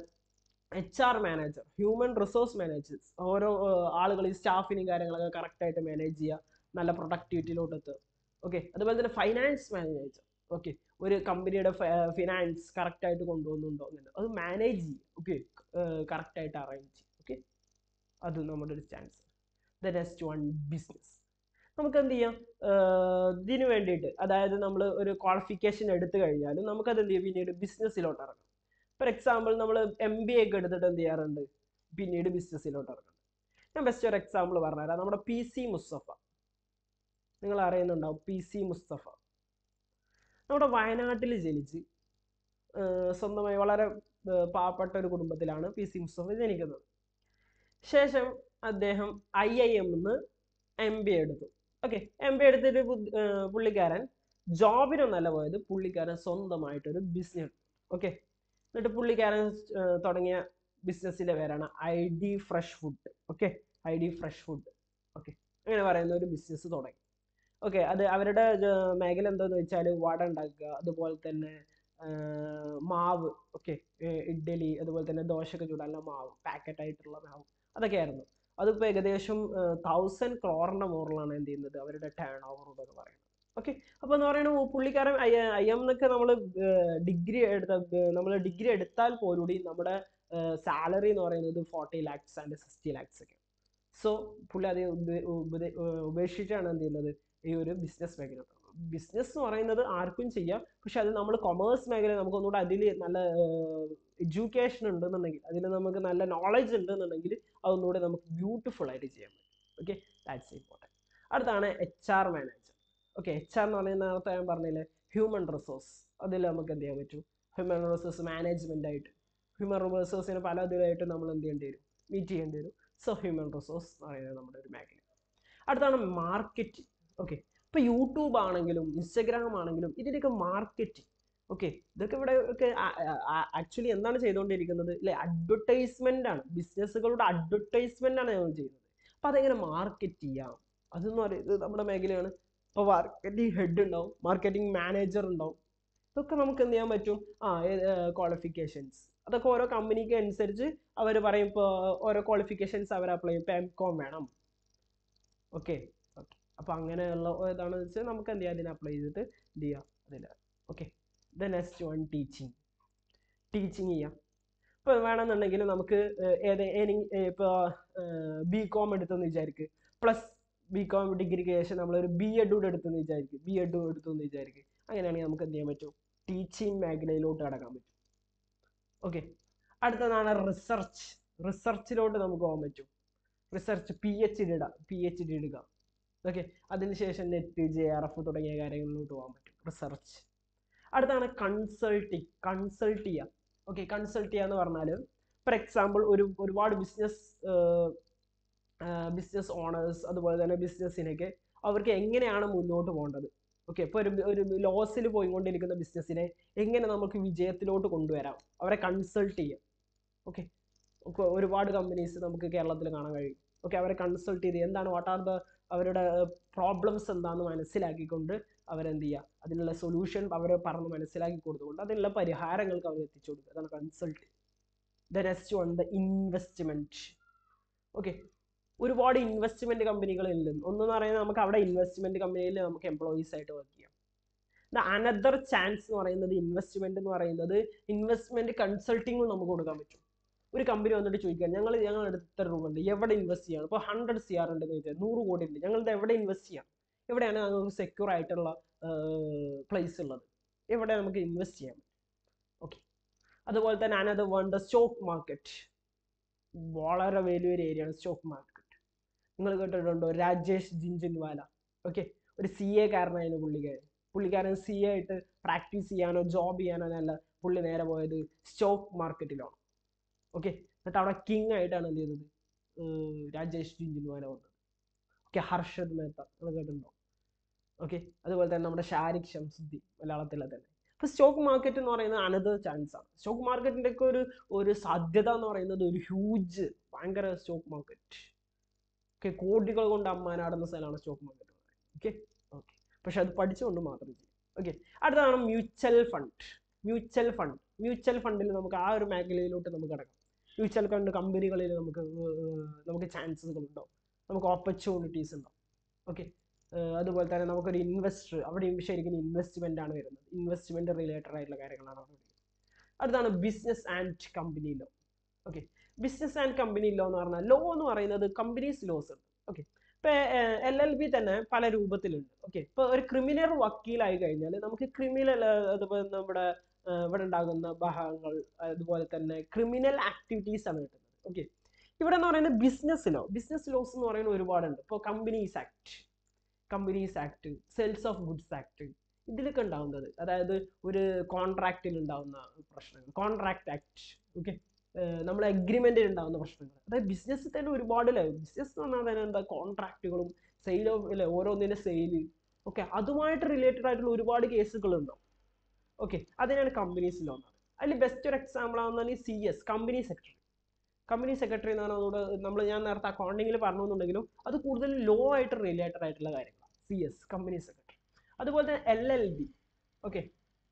[SPEAKER 1] HR manager, human resource managers, ഓരോ ആളുകൾ ഈ സ്റ്റാഫിനും കാര്യങ്ങളൊക്കെ കറക്റ്റായിട്ട് മാനേജ് ചെയ്യുക, നല്ല പ്രൊഡക്ടിവിറ്റിയിലോട്ട് എത്തുക. ഓക്കെ. അതുപോലെ തന്നെ ഫൈനാൻസ് മാനേജർ, ഓക്കെ, ഒരു കമ്പനിയുടെ ഫിനാൻസ് കറക്റ്റായിട്ട് കൊണ്ടുപോകുന്നുണ്ടോ എന്നുണ്ട് അത് മാനേജ് ചെയ്യുക. ഓക്കെ. കറക്റ്റായിട്ട് അറേഞ്ച് ചെയ്യും. ഓക്കെ. അത് നമ്മുടെ ഒരു chance. The next one business. നമുക്ക് എന്ത് ചെയ്യാം, ഇതിന് വേണ്ടിയിട്ട് അതായത് നമ്മൾ ഒരു ക്വാളിഫിക്കേഷൻ എടുത്തു കഴിഞ്ഞാലും നമുക്കത് എന്ത് ചെയ്യും, പിന്നീട് ബിസിനസ്സിലോട്ട് ഇറങ്ങും. ഫോർ എക്സാമ്പിൾ നമ്മൾ MBA ഒക്കെ എടുത്തിട്ട് എന്ത് ചെയ്യാറുണ്ട്, പിന്നീട് ബിസിനസ്സിലോട്ട് ഇറങ്ങും. ഞാൻ ബെസ്റ്റ് ഒരു എക്സാമ്പിൾ പറഞ്ഞുതരാം. നമ്മുടെ PC മുസ്തഫ, നിങ്ങൾ അറിയുന്നുണ്ടാവും. PC മുസ്തഫ നമ്മുടെ വയനാട്ടിൽ ജനിച്ച് സ്വന്തമായി വളരെ പാവപ്പെട്ട ഒരു കുടുംബത്തിലാണ് PC മുസ്തഫ ജനിക്കുന്നത്. ശേഷം അദ്ദേഹം IIM MBA എടുത്തു. ഓക്കെ, MBA എടുത്തിട്ട് പുള്ളിക്കാരൻ ജോബിനൊന്നല്ല പോയത്, പുള്ളിക്കാരൻ സ്വന്തമായിട്ടൊരു ബിസിനസ്. ഓക്കെ, എന്നിട്ട് പുള്ളിക്കാരൻ തുടങ്ങിയ ബിസിനസ്സിന്റെ പേരാണ് ID fresh food. Okay, ID fresh food. Okay, അങ്ങനെ പറയുന്ന ഒരു ബിസിനസ് തുടങ്ങി. ഓക്കെ, അത് അവരുടെ മേഖല എന്താന്ന് വെച്ചാൽ വട ഉണ്ടാക്കുക, അതുപോലെ തന്നെ മാവ്. ഓക്കെ, ഇഡ്ഡലി അതുപോലെ തന്നെ ദോശയൊക്കെ ചൂടാനുള്ള മാവ്, പാക്കറ്റ് ആയിട്ടുള്ള മാവ്, അതൊക്കെയായിരുന്നു. അതിപ്പോൾ ഏകദേശം 1000 crore മുകളിലാണ് എന്ത് ചെയ്യുന്നത് അവരുടെ ടേൺ ഓവർ എന്നൊക്കെ പറയുന്നത്. ഓക്കെ, അപ്പോൾ എന്ന് പറയുന്നത് പുള്ളിക്കാരൻ IM എന്നൊക്കെ നമ്മൾ ഡിഗ്രി എടുത്താൽ പോലും നമ്മുടെ സാലറി എന്ന് പറയുന്നത് 40 lakhs and 60 lakhs ഒക്കെ. സോ പുള്ളി അത് ഉപേക്ഷിച്ചാണ് എന്ത് ചെയ്യുന്നത് ഈ ഒരു ബിസിനസ് മേഖല. ബിസിനസ് എന്ന് പറയുന്നത് ആർക്കും ചെയ്യാം, പക്ഷെ അത് നമ്മൾ കൊമേഴ്സ് മേഖല നമുക്ക് ഒന്നുകൂടെ അതിൽ നല്ല എഡ്യൂക്കേഷൻ ഉണ്ടെന്നുണ്ടെങ്കിൽ, അതിൽ നമുക്ക് നല്ല നോളജ് ഉണ്ടെന്നുണ്ടെങ്കിൽ അതൊന്നുകൂടെ നമുക്ക് ബ്യൂട്ടിഫുൾ ആയിട്ട് ചെയ്യാൻ പറ്റും. Okay, that's important. അടുത്താണ് HR മാനേജർ. ഓക്കെ, HR എന്ന് പറയുന്ന നേരത്തെ ഞാൻ പറഞ്ഞില്ലേ ഹ്യൂമൻ റിസോഴ്സ്, അതിൽ നമുക്ക് എന്ത് ചെയ്യാൻ പറ്റും, ഹ്യൂമൻ റിസോഴ്സ് മാനേജ്മെന്റ് ആയിട്ട്, ഹ്യൂമൻ റിസോഴ്സിന് പല ഇതിലായിട്ട് നമ്മൾ എന്ത് ചെയ്യേണ്ടി വരും, മീറ്റ് ചെയ്യേണ്ടി വരും. സോ ഹ്യൂമൻ റിസോഴ്സ് എന്ന് പറയുന്നത് നമ്മുടെ ഒരു മേഖല. അടുത്താണ് മാർക്കറ്റിംഗ്. ഓക്കെ, ഇപ്പൊ യൂട്യൂബ് ആണെങ്കിലും ഇൻസ്റ്റഗ്രാം ആണെങ്കിലും ഇതിൻ്റെയൊക്കെ മാർക്കറ്റിംഗ്. ഓക്കെ, ഇതൊക്കെ ഇവിടെ ഒക്കെ ആക്ച്വലി എന്താണ് ചെയ്തുകൊണ്ടിരിക്കുന്നത് അല്ലെ, അഡ്വർടൈസ്മെന്റ് ആണ്, ബിസിനസ്സുകളുടെ അഡ്വർടൈസ്മെന്റ് ആണ് നമ്മൾ ചെയ്യുന്നത്. അപ്പൊ അതെങ്ങനെ മാർക്കറ്റ് ചെയ്യാം, അതെന്ന് പറയുന്നത് നമ്മുടെ മേഖലയാണ്. ഇപ്പൊ മാർക്കറ്റിംഗ് ഹെഡ് ഉണ്ടാവും, മാർക്കറ്റിംഗ് മാനേജർ ഉണ്ടാവും. ഇതൊക്കെ നമുക്ക് എന്ത് ചെയ്യാൻ പറ്റും, ക്വാളിഫിക്കേഷൻസ് അതൊക്കെ ഓരോ കമ്പനിക്ക് അനുസരിച്ച് അവർ പറയും. ഇപ്പോൾ ഓരോ ക്വാളിഫിക്കേഷൻസ് അവർ അപ്ലൈ ചെയ്യും. ഇപ്പോൾ MCOM വേണം. ഓക്കെ, അപ്പോൾ അങ്ങനെയുള്ള ഏതാണെന്ന് വെച്ചാൽ നമുക്ക് എന്ത് ചെയ്യാം, അതിനെ അപ്ലൈ ചെയ്തിട്ട് എന്ത് ചെയ്യാം അതിൽ. Okay, the next one teaching ചെയ്യാം. ഇപ്പോൾ വേണമെന്നുണ്ടെങ്കിൽ നമുക്ക് ഇപ്പോൾ BCom എടുത്തെന്ന് വിചാരിക്കുക, പ്ലസ് BCom ഡിഗ്രിക്ക് ശേഷം നമ്മളൊരു BEd കൂടെ എടുത്തെന്ന് വിചാരിക്കുക. അങ്ങനെയാണെങ്കിൽ നമുക്ക് എന്ത് ചെയ്യാൻ പറ്റും, ടീച്ചിങ് മേഖലയിലോട്ട് കടക്കാൻ പറ്റും. ഓക്കെ, അടുത്തതാണ് റിസർച്ചിലോട്ട് നമുക്ക് പോകാൻ പറ്റും. റിസർച്ച് PhD എടുക്കുക. ഓക്കെ, അതിനുശേഷം നെറ്റ് JRF തുടങ്ങിയ കാര്യങ്ങളിലോട്ട് പോകാൻ പറ്റും റിസർച്ച്. അടുത്താണ് കൺസൾട്ട് ചെയ്യുക. ഓക്കെ, കൺസൾട്ട് ചെയ്യുക എന്ന് പറഞ്ഞാൽ ഫോർ എക്സാമ്പിൾ ഒരുപാട് ബിസിനസ് ഓണേഴ്സ് അതുപോലെ തന്നെ ബിസിനസ്സിനൊക്കെ അവർക്ക് എങ്ങനെയാണ് മുന്നോട്ട് പോകേണ്ടത്. ഓക്കെ, ഇപ്പോൾ ഒരു ലോസിൽ പോയിക്കൊണ്ടിരിക്കുന്ന ബിസിനസ്സിനെ എങ്ങനെ നമുക്ക് വിജയത്തിലോട്ട് കൊണ്ടുവരാം, അവരെ കൺസൾട്ട് ചെയ്യാം. ഓക്കെ, ഒരുപാട് കമ്പനീസ് നമുക്ക് കേരളത്തിൽ കാണാൻ കഴിയും. ഓക്കെ, അവരെ കൺസൾട്ട് ചെയ്ത് എന്താണ് അവരുടെ പ്രോബ്ലംസ് എന്താണെന്ന് മനസ്സിലാക്കിക്കൊണ്ട് അവരെന്ത് ചെയ്യുക, അതിനുള്ള സൊല്യൂഷൻ അവർ പറഞ്ഞ് മനസ്സിലാക്കി കൊടുത്തുകൊണ്ട് അതിനുള്ള പരിഹാരങ്ങൾക്ക് അവർ എത്തിച്ചു കൊടുക്കുക. അതാണ് consult. The next one the investment. Okay, ഒരുപാട് ഇൻവെസ്റ്റ്മെന്റ് കമ്പനികളിൽ ഒന്നെന്ന് പറയുന്നത് നമുക്ക് അവിടെ ഇൻവെസ്റ്റ്മെന്റ് കമ്പനിയിൽ നമുക്ക് എംപ്ലോയീസ് ആയിട്ട് വർക്ക് ചെയ്യാം. അനദർ ചാൻസ് എന്ന് പറയുന്നത് ഇൻവെസ്റ്റ്മെന്റ് എന്ന് പറയുന്നത് ഇൻവെസ്റ്റ്മെന്റ് കൺസൾട്ടിങ്ങും നമുക്ക് കൊടുക്കാൻ പറ്റും. ഒരു കമ്പനി വന്നിട്ട് ചോദിക്കുക, ഞങ്ങൾ എടുത്ത രൂപ ഉണ്ട്, എവിടെ ഇൻവെസ്റ്റ് ചെയ്യണം? ഇപ്പോൾ 100 CR ഉണ്ടെന്ന് ചോദിച്ചാൽ 100 കോടി ഉണ്ട്, ഞങ്ങളുടെ എവിടെ ഇൻവെസ്റ്റ് ചെയ്യാം, എവിടെയാണ് ഞങ്ങൾക്ക് സെക്യൂർ ആയിട്ടുള്ള പ്ലേസ് ഉള്ളത്, എവിടെ നമുക്ക് ഇൻവെസ്റ്റ് ചെയ്യാം. ഓക്കെ, അതുപോലെ തന്നെ another one the stock market. വളരെ വലിയൊരു ഏരിയയാണ് സ്റ്റോക്ക് മാർക്കറ്റ്. നിങ്ങൾ കേട്ടിട്ടുണ്ടോ രാജേഷ് ജിൻജിൻവാല? ഓക്കെ, ഒരു CA കാരനായിരുന്നു പുള്ളിക്കാരൻ CA ആയിട്ട് പ്രാക്ടീസ് ചെയ്യാനോ ജോബ് ചെയ്യാനോ അല്ല, പുള്ളി നേരെ പോയത് സ്റ്റോക്ക് മാർക്കറ്റിലാണ്. ഓക്കെ, എന്നിട്ട് അവിടെ കിങ് ആയിട്ടാണ് എന്ത് ചെയ്തത് രാജേഷ് ജിൻജിൻവാല വന്നത്. ഓക്കെ, ഹർഷദ് മേത്ത നിങ്ങൾ കേട്ടിട്ടുണ്ടോ? ഓക്കെ, അതുപോലെ തന്നെ നമ്മുടെ ഷാരിഖ് ഷംസുദ്ദീൻ മലയാളത്തിലെ തന്നെ. അപ്പോൾ സ്റ്റോക്ക് മാർക്കറ്റ് എന്ന് പറയുന്നത് അനദർ ചാൻസ് ആണ്. സ്റ്റോക്ക് മാർക്കറ്റിൻ്റെ ഒക്കെ ഒരു സാധ്യത എന്ന് പറയുന്നത് ഒരു ഹ്യൂജ് ഭയങ്കര സ്റ്റോക്ക് മാർക്കറ്റ്. ഓക്കെ, കോടികൾ കൊണ്ട് അമ്മാനാടുന്ന സ്ഥലമാണ് സ്റ്റോക്ക് മാർക്കറ്റ്. ഓക്കെ, പക്ഷെ അത് പഠിച്ചുകൊണ്ട് മാത്രം ചെയ്യും. ഓക്കെ, അടുത്താണ് മ്യൂച്വൽ ഫണ്ടിൽ നമുക്ക് ആ ഒരു മേഖലയിലോട്ട് നമുക്ക് കിടക്കാം. മ്യൂച്വൽ ഫണ്ട് കമ്പനികളിൽ നമുക്ക് ചാൻസസുകൾ ഉണ്ടാവും, നമുക്ക് ഓപ്പർച്യൂണിറ്റീസ് ഉണ്ടാവും. ഓക്കെ, അതുപോലെ തന്നെ നമുക്കൊരു ഇൻവെസ്റ്റർ, അവിടെയും ശരിക്കും ഇൻവെസ്റ്റ്മെന്റ് ആണ് വരുന്നത്, ഇൻവെസ്റ്റ്മെന്റ് റിലേറ്റഡ് ആയിട്ടുള്ള കാര്യങ്ങളാണ് അവിടെ. അടുത്താണ് business and company law. Okay, business and company law എന്ന് പറഞ്ഞാൽ ലോ എന്ന് പറയുന്നത് കമ്പനീസ് ലോസ് ഉണ്ട്. ഓക്കെ, ഇപ്പൊ LLB തന്നെ പല രൂപത്തിലുണ്ട്. ഓക്കെ, ഇപ്പൊ ഒരു ക്രിമിനൽ വക്കീലായി കഴിഞ്ഞാൽ നമുക്ക് ക്രിമിനൽ അതുപോലെ നമ്മുടെ ഇവിടെ ഉണ്ടാകുന്ന ഭാഗങ്ങൾ അതുപോലെ തന്നെ ക്രിമിനൽ ആക്ടിവിറ്റീസ് ആണ് കിട്ടുന്നത്. ഓക്കെ, ഇവിടെ എന്ന് പറയുന്നത് ബിസിനസ് ലോസ് എന്ന് പറയുന്നത് ഒരുപാടുണ്ട്. ഇപ്പോൾ companies act, sales of goods act, ഇതിലൊക്കെ ഉണ്ടാവുന്നത്, അതായത് ഒരു കോൺട്രാക്റ്റിൽ ഉണ്ടാവുന്ന പ്രശ്നങ്ങൾ, കോൺട്രാക്ട് ആക്ട്, ഓക്കെ, നമ്മൾ അഗ്രിമെന്റിൽ ഉണ്ടാവുന്ന പ്രശ്നങ്ങൾ, അതായത് ബിസിനസ്സിൽ തന്നെ ഒരുപാട് ബിസിനസ് എന്ന് പറഞ്ഞാൽ തന്നെ എന്താ, കോൺട്രാക്റ്റുകളും സെയിൽ ഓഫ് അല്ലെ, ഓരോന്നിന്റെ സെയിൽ, ഓക്കെ, അതുമായിട്ട് റിലേറ്റഡ് ആയിട്ടുള്ള ഒരുപാട് കേസുകൾ ഉണ്ടാവും. ഓക്കെ, അതിനാണ് കമ്പനീസ് ലോ. അതിൽ ബെസ്റ്റ് ഒരു എക്സാമ്പിൾ ആവുന്നതാണ് CS, കമ്പനി സെക്രട്ടറി എന്ന് പറഞ്ഞാൽ നമ്മൾ ഞാൻ നേരത്തെ അക്കൗണ്ടിങ്ങിൽ പറഞ്ഞെന്നുണ്ടെങ്കിലും അത് കൂടുതൽ ലോ ആയിട്ട് റിലേറ്റഡ് ആയിട്ടുള്ള കാര്യങ്ങളാണ്. CS, company secretary. അതുപോലെ തന്നെ LLB, ഓക്കെ,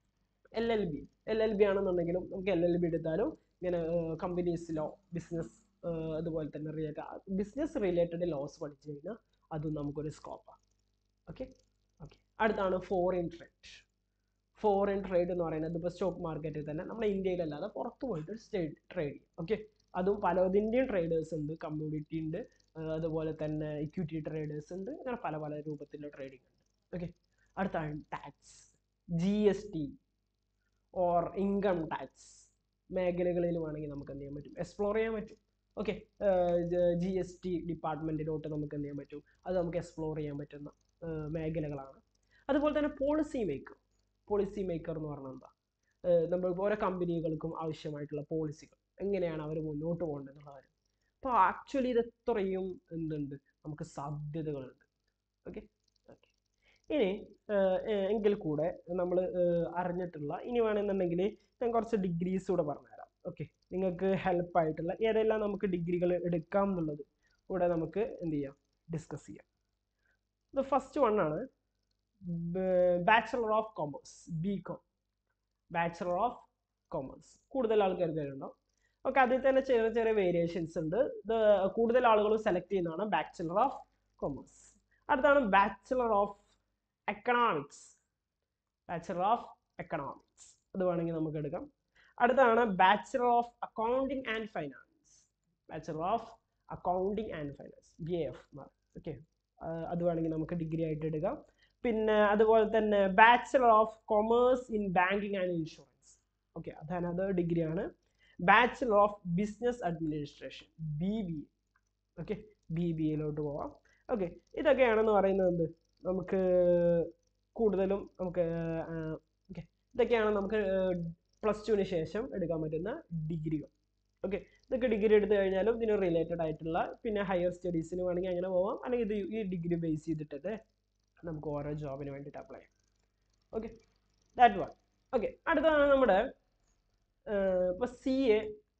[SPEAKER 1] LLB ആണെന്നുണ്ടെങ്കിലും നമുക്ക് LLB എടുത്താലും ഇങ്ങനെ കമ്പനീസ് ലോ, ബിസിനസ് അതുപോലെ തന്നെ ബിസിനസ് റിലേറ്റഡ് ലോസ് പഠിച്ചു കഴിഞ്ഞാൽ അതും നമുക്കൊരു സ്കോപ്പാണ്. ഓക്കെ. അടുത്താണ് ഫോറിൻ ട്രേഡ് എന്ന് പറയുന്നത് ഇപ്പോൾ സ്റ്റോക്ക് മാർക്കറ്റിൽ തന്നെ നമ്മുടെ ഇന്ത്യയിലല്ലാതെ പുറത്ത് പോയിട്ട് ട്രേഡ് ചെയ്യും. ഓക്കെ, അതും പലതിൻ്റെയും ട്രേഡേഴ്സ് ഉണ്ട്, കമ്മ്യൂണിറ്റി ഉണ്ട്, അതുപോലെ തന്നെ ഇക്വിറ്റി ട്രേഡേഴ്സ് ഉണ്ട്, അങ്ങനെ പല രൂപത്തിലുള്ള ട്രേഡിംഗ് ഉണ്ട്. ഓക്കെ, അടുത്താണ് tax, GST or income tax മേഖലകളിൽ വേണമെങ്കിൽ നമുക്ക് എന്ത് ചെയ്യാൻ പറ്റും, എക്സ്പ്ലോർ ചെയ്യാൻ പറ്റും. ഓക്കെ, GST ഡിപ്പാർട്ട്മെൻറ്റിലോട്ട് നമുക്ക് എന്ത് ചെയ്യാൻ പറ്റും, അത് നമുക്ക് എക്സ്പ്ലോർ ചെയ്യാൻ പറ്റുന്ന മേഖലകളാണ്. അതുപോലെ തന്നെ പോളിസി മേക്കർ എന്ന് പറഞ്ഞാൽ എന്താ, നമ്മൾ ഓരോ കമ്പനികൾക്കും ആവശ്യമായിട്ടുള്ള പോളിസികൾ എങ്ങനെയാണ് അവർ മുന്നോട്ട് പോകേണ്ടത് എന്നുള്ള കാര്യം. അപ്പോൾ ആക്ച്വലി ഇത് എത്രയും എന്തുണ്ട്, നമുക്ക് സാധ്യതകളുണ്ട്. ഓക്കെ, ഇനി എങ്കിൽ കൂടെ നമ്മൾ അറിഞ്ഞിട്ടുള്ള, ഇനി വേണമെന്നുണ്ടെങ്കിൽ ഞാൻ കുറച്ച് ഡിഗ്രീസ് കൂടെ പറഞ്ഞുതരാം. ഓക്കെ, നിങ്ങൾക്ക് ഹെൽപ്പായിട്ടുള്ള ഏതെല്ലാം നമുക്ക് ഡിഗ്രികൾ എടുക്കാം എന്നുള്ളത് കൂടെ നമുക്ക് എന്ത് ചെയ്യാം, ഡിസ്കസ് ചെയ്യാം. ഇത് ഫസ്റ്റ് വൺ ആണ് bachelor of commerce, BCom, bachelor of commerce. കൂടുതൽ ആൾക്കാർ തരുന്നുണ്ടാവും. ഓക്കെ, അതിൽ തന്നെ ചെറിയ വേരിയേഷൻസ് ഉണ്ട്. ഇത് കൂടുതൽ ആളുകൾ സെലക്ട് ചെയ്യുന്നതാണ് ബാച്ചലർ ഓഫ് കൊമേഴ്സ്. അടുത്താണ് ബാച്ചലർ ഓഫ് എക്കണോമിക്സ്, അത് വേണമെങ്കിൽ നമുക്ക് എടുക്കാം. അടുത്താണ് bachelor of accounting and finance, BAF. Okay, അത് വേണമെങ്കിൽ നമുക്ക് ഡിഗ്രി ആയിട്ട് എടുക്കാം. പിന്നെ അതുപോലെ തന്നെ bachelor of commerce in banking and insurance. Okay, അത് ഡിഗ്രിയാണ്. Bachelor of business administration, BBA. Okay, BBAയിലോട്ട് പോവാം. ഓക്കെ, ഇതൊക്കെയാണെന്ന് പറയുന്നത് നമുക്ക് കൂടുതലും നമുക്ക് ഓക്കെ, ഇതൊക്കെയാണ് നമുക്ക് +2 ശേഷം എടുക്കാൻ പറ്റുന്ന ഡിഗ്രികൾ. ഓക്കെ, ഇതൊക്കെ ഡിഗ്രി എടുത്തു കഴിഞ്ഞാലും ഇതിന് റിലേറ്റഡ് ആയിട്ടുള്ള പിന്നെ ഹയർ സ്റ്റഡീസിന് വേണമെങ്കിൽ അങ്ങനെ പോവാം, അല്ലെങ്കിൽ ഇത് ഈ ഡിഗ്രി ബേസ് ചെയ്തിട്ട് നമുക്ക് ഓരോ ജോബിന് വേണ്ടിയിട്ട് അപ്ലൈ ചെയ്യാം. Okay, that one. ഓക്കെ, അടുത്താണ് നമ്മുടെ ഇപ്പോൾ CA,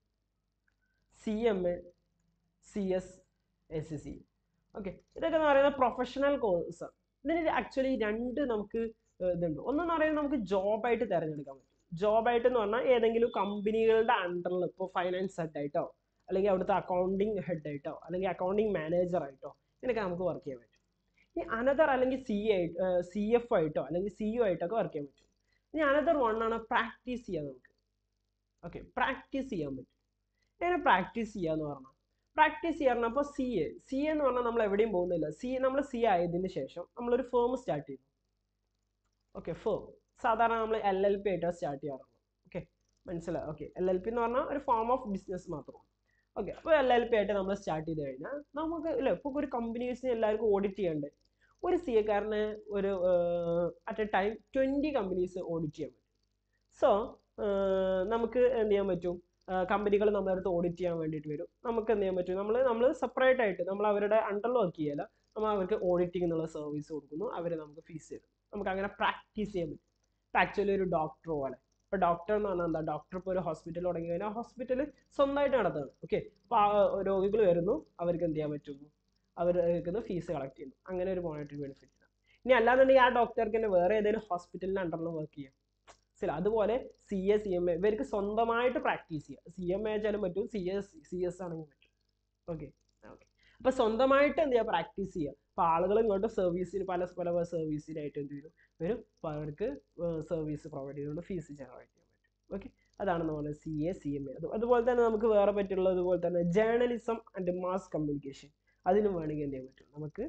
[SPEAKER 1] CMA, CS, SC. Okay, ഇതൊക്കെ എന്ന് പറയുന്നത് പ്രൊഫഷണൽ കോഴ്സാണ്. ഇതിന് ആക്ച്വലി രണ്ട് നമുക്ക് ഇതുണ്ട്. ഒന്നെന്ന് പറയുന്നത് നമുക്ക് ജോബായിട്ട് തിരഞ്ഞെടുക്കാൻ പറ്റും. ജോബായിട്ട് എന്ന് പറഞ്ഞാൽ ഏതെങ്കിലും കമ്പനികളുടെ അണ്ടറിൽ ഇപ്പോൾ ഫൈനാൻസ് ഹെഡായിട്ടോ, അല്ലെങ്കിൽ അവിടുത്തെ അക്കൗണ്ടിങ് ഹെഡായിട്ടോ, അല്ലെങ്കിൽ അക്കൗണ്ടിങ് മാനേജറായിട്ടോ ഇതിനൊക്കെ നമുക്ക് വർക്ക് ചെയ്യാൻ പറ്റും. ഈ അനദർ അല്ലെങ്കിൽ CF ആയിട്ടോ അല്ലെങ്കിൽ CEO ആയിട്ടൊക്കെ വർക്ക് ചെയ്യാൻ പറ്റും. ഇനി അനദർ വൺ ആണ് പ്രാക്ടീസ് ചെയ്യാൻ നമുക്ക്. ഓക്കെ, പ്രാക്ടീസ് ചെയ്യാൻ പറ്റും. എങ്ങനെ പ്രാക്ടീസ് ചെയ്യാന്ന് പറഞ്ഞാൽ, അപ്പോൾ CA എന്ന് പറഞ്ഞാൽ നമ്മൾ എവിടെയും പോകുന്നില്ല. നമ്മൾ CA ആയതിനു ശേഷം നമ്മളൊരു ഫേം സ്റ്റാർട്ട് ചെയ്യുന്നു. ഓക്കെ, ഫേം സാധാരണ നമ്മൾ LLP ആയിട്ടാണ് സ്റ്റാർട്ട് ചെയ്യാറുള്ളത്. ഓക്കെ, മനസ്സിലായി. ഓക്കെ, LLP എന്ന് പറഞ്ഞാൽ ഒരു ഫോം ഓഫ് ബിസിനസ് മാത്രമാണ്. ഓക്കെ, അപ്പോൾ LLP ആയിട്ട് നമ്മൾ സ്റ്റാർട്ട് ചെയ്ത് കഴിഞ്ഞാൽ നമുക്ക് അല്ലേ, ഇപ്പോൾ ഒരു കമ്പനീസിന് എല്ലാവർക്കും ഓഡിറ്റ് ചെയ്യണ്ടേ, ഒരു CA-കാരന് ഒരു at a time 20 companies audit ചെയ്യാൻ പറ്റും. സോ നമുക്ക് എന്ത് ചെയ്യാൻ പറ്റും, കമ്പനികൾ നമ്മുടെ അടുത്ത് ഓഡിറ്റ് ചെയ്യാൻ വേണ്ടിയിട്ട് വരും. നമുക്ക് എന്ത് ചെയ്യാൻ പറ്റും, നമ്മൾ സെപ്പറേറ്റ് ആയിട്ട് നമ്മൾ അവരുടെ അണ്ടറിൽ വർക്ക് ചെയ്യല്ല, നമ്മൾ അവർക്ക് ഓഡിറ്റിംഗ് എന്നുള്ള സർവീസ് കൊടുക്കുന്നു, അവർ നമുക്ക് ഫീസ് തരും. നമുക്ക് അങ്ങനെ പ്രാക്ടീസ് ചെയ്യാൻ പറ്റും. ആക്ച്വലി ഒരു ഡോക്ടർ പോലെ, ഇപ്പോൾ ഡോക്ടർ എന്ന് പറഞ്ഞാൽ എന്താ, ഡോക്ടർ ഇപ്പോൾ ഒരു ഹോസ്പിറ്റൽ തുടങ്ങി കഴിഞ്ഞാൽ ഹോസ്പിറ്റൽ സ്വന്തമായിട്ട് നടത്തുകയാണ്. ഓക്കെ, അപ്പോൾ രോഗികൾ വരുന്നു, അവർക്ക് എന്ത് ചെയ്യാൻ പറ്റുന്നു, അവർക്ക് ഫീസ് കളക്ട് ചെയ്യുന്നു. അങ്ങനെ ഒരു മോണിറ്ററി ബെനിഫിറ്റ്. ഇനി അല്ലാന്നുണ്ടെങ്കിൽ ആ ഡോക്ടർക്ക് തന്നെ വേറെ ഏതെങ്കിലും ഹോസ്പിറ്റലിൻ്റെ അണ്ടറിൽ വർക്ക് ചെയ്യാം. അതുപോലെ CA, CMA ഇവർക്ക് സ്വന്തമായിട്ട് പ്രാക്ടീസ് ചെയ്യാം. CMA ആയാലും പറ്റും, CS ആണെങ്കിലും പറ്റും. ഓക്കെ, അപ്പോൾ സ്വന്തമായിട്ട് എന്ത് ചെയ്യുക, പ്രാക്ടീസ് ചെയ്യുക. അപ്പോൾ ആളുകൾ ഇങ്ങോട്ട് സർവീസിന് പല സർവീസിനായിട്ട് എന്ത് ചെയ്യും വരും, അപ്പോൾ അവർക്ക് സർവീസ് പ്രൊവൈഡ് ചെയ്തുകൊണ്ട് ഫീസ് ജനറേറ്റ് ചെയ്യാൻ പറ്റും. ഓക്കെ, അതാണ് നമ്മൾ CA, CMA. അതുപോലെ തന്നെ നമുക്ക് വേറെ പറ്റുള്ളത് അതുപോലെ തന്നെ ജേർണലിസം ആൻഡ് മാസ് കമ്മ്യൂണിക്കേഷൻ, അതിനും വേണമെങ്കിൽ എന്ത് ചെയ്യാൻ പറ്റും, നമുക്ക്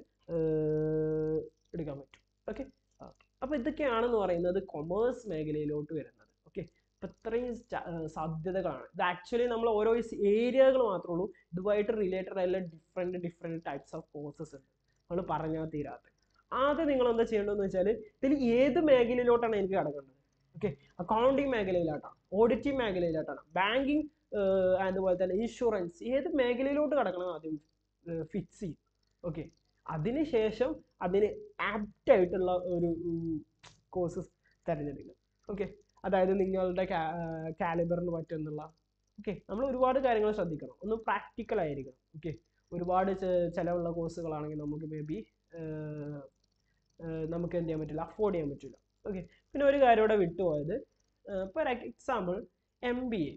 [SPEAKER 1] എടുക്കാൻ പറ്റും. ഓക്കെ, അപ്പോൾ ഇതൊക്കെയാണെന്ന് പറയുന്നത് കൊമേഴ്സ് മേഖലയിലോട്ട് വരുന്നത്. ഓക്കെ, അപ്പം ഇത്രയും സാധ്യതകളാണ്. ഇത് ആക്ച്വലി നമ്മൾ ഓരോ ഏരിയകൾ മാത്രമേ ഉള്ളൂ, ഇതുമായിട്ട് റിലേറ്റഡ് ആയിട്ടുള്ള ഡിഫറെൻറ്റ് ടൈപ്സ് ഓഫ് കോഴ്സസ് ഉണ്ട്, നമ്മൾ പറഞ്ഞാൽ തീരാത്ത. ആദ്യം നിങ്ങൾ എന്താ ചെയ്യേണ്ടതെന്ന് വെച്ചാൽ ഇതിൽ ഏത് മേഖലയിലോട്ടാണ് എനിക്ക് കിടക്കേണ്ടത്. ഓക്കെ, അക്കൗണ്ടിങ് മേഖലയിലോട്ടാണ്, ഓഡിറ്റിംഗ് മേഖലയിലോട്ടാണ്, ബാങ്കിങ്, അതുപോലെ തന്നെ ഇൻഷുറൻസ്, ഏത് മേഖലയിലോട്ട് കിടക്കണം ആദ്യം ഫിക്സ് ചെയ്യും. ഓക്കെ, അതിനുശേഷം അതിന് ആപ്റ്റ് ആയിട്ടുള്ള ഒരു കോഴ്സസ് തിരഞ്ഞെടുക്കുക. ഓക്കെ, അതായത് നിങ്ങളുടെ കാലിബറിന് പറ്റുന്നുള്ള. ഓക്കെ, നമ്മൾ ഒരുപാട് കാര്യങ്ങൾ ശ്രദ്ധിക്കണം. ഒന്ന് പ്രാക്ടിക്കൽ ആയിരിക്കണം. ഓക്കെ, ഒരുപാട് ചിലവുള്ള കോഴ്സുകളാണെങ്കിൽ നമുക്ക് മേ ബി നമുക്ക് എന്ത് ചെയ്യാൻ പറ്റില്ല, അഫോർഡ് ചെയ്യാൻ പറ്റില്ല. ഓക്കെ, പിന്നെ ഒരു കാര്യം ഇവിടെ വിട്ടുപോയത്, ഫോർ എക്സാമ്പിൾ MBA.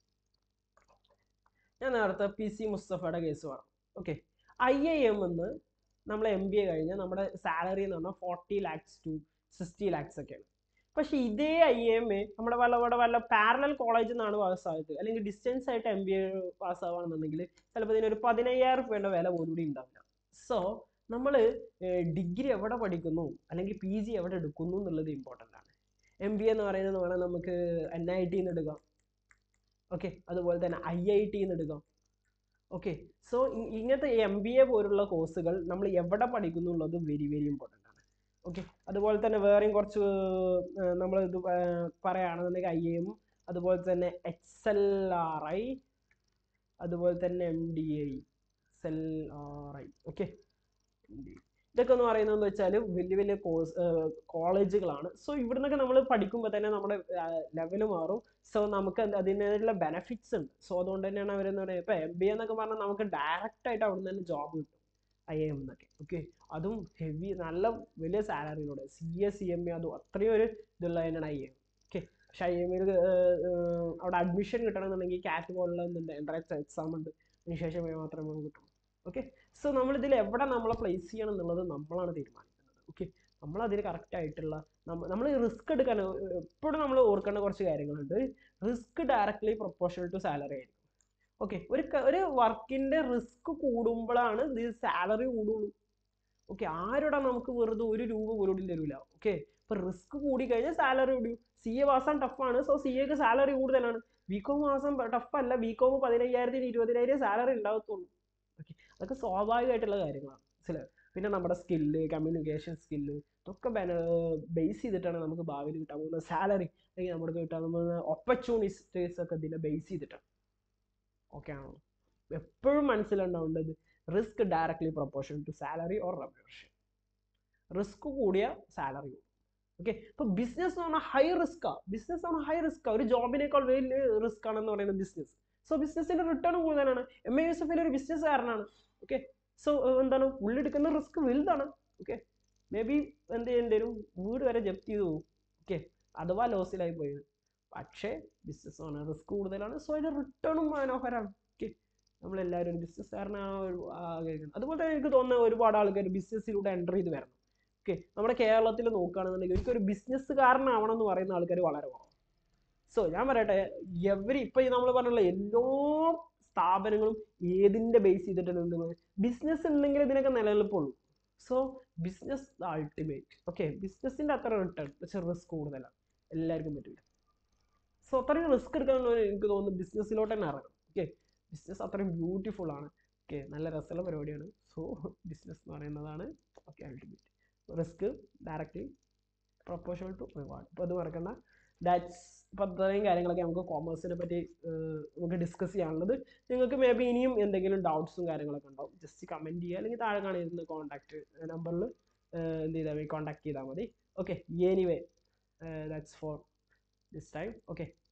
[SPEAKER 1] ഞാൻ നേരത്തെ PC മുസ്തഫയുടെ കേസ് പറഞ്ഞു. ഓക്കെ, IIM എന്ന് നമ്മൾ MBA കഴിഞ്ഞാൽ നമ്മുടെ സാലറി എന്ന് പറഞ്ഞാൽ 40 lakhs to 60 lakhs ഒക്കെയാണ്. പക്ഷെ ഇതേ IIM നമ്മുടെ വല്ല പാരലൽ കോളേജിൽ നിന്നാണ് പാസ്സായത്, അല്ലെങ്കിൽ ഡിസ്റ്റൻസ് ആയിട്ട് MBA പാസ്സാവുകയാണെന്നുണ്ടെങ്കിൽ ചിലപ്പോൾ ഇതിനൊരു 15,000 രൂപയുടെ വില പോലും കൂടി ഉണ്ടാവില്ല. സോ നമ്മൾ ഡിഗ്രി എവിടെ പഠിക്കുന്നു അല്ലെങ്കിൽ PG എവിടെ എടുക്കുന്നു എന്നുള്ളത് ഇമ്പോർട്ടൻ്റ് ആണ്. MBA എന്ന് പറയുന്നത് വേണം നമുക്ക് NIT എന്ന് എടുക്കാം. ഓക്കെ, അതുപോലെ തന്നെ IIT എന്ന് എടുക്കാം. ഓക്കെ, സോ ഇങ്ങനത്തെ MBA പോലുള്ള കോഴ്സുകൾ നമ്മൾ എവിടെ പഠിക്കുന്നു എന്നുള്ളത് വെരി വെരി ഇമ്പോർട്ടൻ്റ് ആണ്. ഓക്കെ, അതുപോലെ തന്നെ വേറെയും കുറച്ച് നമ്മൾ ഇത് പറയുകയാണെന്നുണ്ടെങ്കിൽ IIM, അതുപോലെ തന്നെ XLRI, അതുപോലെ തന്നെ MDI, SLRI. ഓക്കെ, ഇതൊക്കെ എന്ന് പറയുന്നത് വെച്ചാൽ വലിയ വലിയ കോളേജുകളാണ്. സോ ഇവിടെ നിന്നൊക്കെ നമ്മൾ പഠിക്കുമ്പോൾ തന്നെ നമ്മുടെ ലെവൽ മാറും. സോ നമുക്ക് അതിൻ്റെതായിട്ടുള്ള ബെനിഫിറ്റ്സ് ഉണ്ട്. സോ അതുകൊണ്ട് തന്നെയാണ് അവരെന്ന് പറയുന്നത്, ഇപ്പോൾ MBA എന്നൊക്കെ പറഞ്ഞാൽ നമുക്ക് ഡയറക്റ്റ് ആയിട്ട് അവിടെ നിന്ന് തന്നെ ജോബ് കിട്ടും IIM എന്നൊക്കെ. ഓക്കെ, അതും ഹെവി നല്ല വലിയ സാലറിയിലൂടെ, CA CMA അതും അത്രയും ഒരു ഇതുള്ള തന്നെയാണ് IIM. ഓക്കെ, പക്ഷെ IIM അവിടെ അഡ്മിഷൻ കിട്ടണമെന്നുണ്ടെങ്കിൽ CAT പോലുള്ള എൻട്രൻസ് എക്സാം ഉണ്ട്, അതിനുശേഷം മാത്രമേ നമുക്ക് കിട്ടുള്ളൂ. ഓക്കെ, സോ നമ്മളിതിൽ എവിടെ നമ്മളെ പ്ലേസ് ചെയ്യണം എന്നുള്ളത് നമ്മളാണ് തീരുമാനിക്കുന്നത്. ഓക്കെ, നമ്മളതിൽ കറക്റ്റായിട്ടുള്ള നമ്മൾ റിസ്ക് എടുക്കാൻ എപ്പോഴും നമ്മൾ ഓർക്കേണ്ട കുറച്ച് കാര്യങ്ങളുണ്ട്. Risk directly proportional to salary ആയിരിക്കും. ഓക്കെ, ഒരു വർക്കിൻ്റെ റിസ്ക് കൂടുമ്പോഴാണ് ഇത് സാലറി കൂടുള്ളൂ. ഓക്കെ, ആരോടാ നമുക്ക് വെറുതെ 1 രൂപ പോലും തരില്ല. ഓക്കെ, ഇപ്പോൾ റിസ്ക് കൂടി കഴിഞ്ഞാൽ സാലറി കൂടും. CA പാസ്സാൻ ടഫാണ്, സോ CAക്ക് സാലറി കൂടുതലാണ്. BCom പാസ്സാൻ ടഫല്ല, BCom 15,000 20,000 സാലറി ഉണ്ടാകത്തുള്ളൂ. ഓക്കെ, അതൊക്കെ സ്വാഭാവികമായിട്ടുള്ള കാര്യങ്ങളാണ്. മനസ്സിലായോ? പിന്നെ നമ്മുടെ സ്കില്ല്, കമ്മ്യൂണിക്കേഷൻ സ്കില്ല്, ഇതൊക്കെ ബേസ് ചെയ്തിട്ടാണ് നമുക്ക് ഭാവിയിൽ കിട്ടാൻ പോകുന്ന സാലറി, അല്ലെങ്കിൽ നമുക്ക് കിട്ടാൻ പോകുന്ന ഓപ്പർച്യൂണിറ്റീസ് ഒക്കെ ഇതിനെ ബേസ് ചെയ്തിട്ടാണ്. ഓക്കെ ആണോ? എപ്പോഴും മനസ്സിലുണ്ടാവേണ്ടത് risk directly proportion to salary or remuneration. Risk കൂടിയ സാലറി കൂടും. ഓക്കെ, ഇപ്പോൾ ബിസിനസ് എന്ന് പറഞ്ഞാൽ ഹൈ റിസ്ക്കാണ്. ഒരു ജോബിനേക്കാൾ വലിയ റിസ്ക് ആണെന്ന് പറയുന്നത് ബിസിനസ്. സോ ബിസിനസ്സിന്റെ റിട്ടേൺ കൂടുതലാണ്. MA യൂസഫലി ഒരു ബിസിനസ്സുകാരനാണ്. ഓക്കെ, സോ എന്താണ് ഉള്ളെടുക്കുന്ന റിസ്ക് വലുതാണ്. ഓക്കെ, മേ ബി എന്ത് ചെയ്യേണ്ടി വരും, വീട് വരെ ജപ്തി ചെയ്തു പോകും. ഓക്കെ, അഥവാ ലോസിലായി പോയത്. പക്ഷേ ബിസിനസ് ആണ്, റിസ്ക് കൂടുതലാണ്, സോ അതിന്റെ റിട്ടേണും മനോഹരമാണ്. ഓക്കെ, നമ്മളെല്ലാവരും ഒരു ബിസിനസ്സുകാരനാണ് ആഗ്രഹിക്കുന്നത്. അതുപോലെ തന്നെ എനിക്ക് തോന്നുന്ന ഒരുപാട് ആൾക്കാർ ബിസിനസ്സിലൂടെ എൻ്റർ ചെയ്ത് വരണം. ഓക്കെ, നമ്മുടെ കേരളത്തിൽ നോക്കുകയാണെന്നുണ്ടെങ്കിൽ എനിക്കൊരു ബിസിനസ്സുകാരനാവണം എന്ന് പറയുന്ന ആൾക്കാർ വളരെ കുറവാണ്. സോ ഞാൻ പറയട്ടെ, ഇപ്പൊ നമ്മൾ പറഞ്ഞുള്ള എല്ലാ സ്ഥാപനങ്ങളും ഏതിന്റെ ബേസ് ചെയ്തിട്ടുണ്ട്? ബിസിനസ് ഉണ്ടെങ്കിൽ ഇതിനൊക്കെ നിലനിൽപ്പുള്ളൂ. So business ultimate. ഓക്കെ, ബിസിനസിന്റെ അത്ര റിട്ടേൺ, പക്ഷെ റിസ്ക് കൂടുതലാണ്, എല്ലാവർക്കും പറ്റില്ല. സോ അത്രയും റിസ്ക് എടുക്കാൻ എനിക്ക് തോന്നുന്നു ബിസിനസ്സിലോട്ട് തന്നെ ഇറങ്ങണം. ഓക്കെ, ബിസിനസ് അത്രയും ബ്യൂട്ടിഫുൾ ആണ്. ഓക്കെ, നല്ല രസമുള്ള പരിപാടിയാണ്. സോ ബിസിനസ് എന്ന് പറയുന്നതാണ് okay ultimate. Risk directly proportional to reward. അപ്പോൾ അത് മറക്കണ്ട. ദാറ്റ്സ് ഇപ്പോൾ അത്രയും കാര്യങ്ങളൊക്കെ നമുക്ക് കോമേഴ്സിനെ പറ്റി നമുക്ക് ഡിസ്കസ് ചെയ്യാനുള്ളത്. നിങ്ങൾക്ക് മേ ബി ഇനിയും എന്തെങ്കിലും ഡൗട്ട്സും കാര്യങ്ങളൊക്കെ ഉണ്ടാവും, ജസ്റ്റ് കമൻറ്റ് ചെയ്യുക, അല്ലെങ്കിൽ താഴെ കാണിക്കുന്ന കോൺടാക്ട് നമ്പറിൽ എന്ത് ചെയ്താൽ മതി, കോൺടാക്ട് ചെയ്താൽ മതി. Okay, anyway that's for this time. Okay.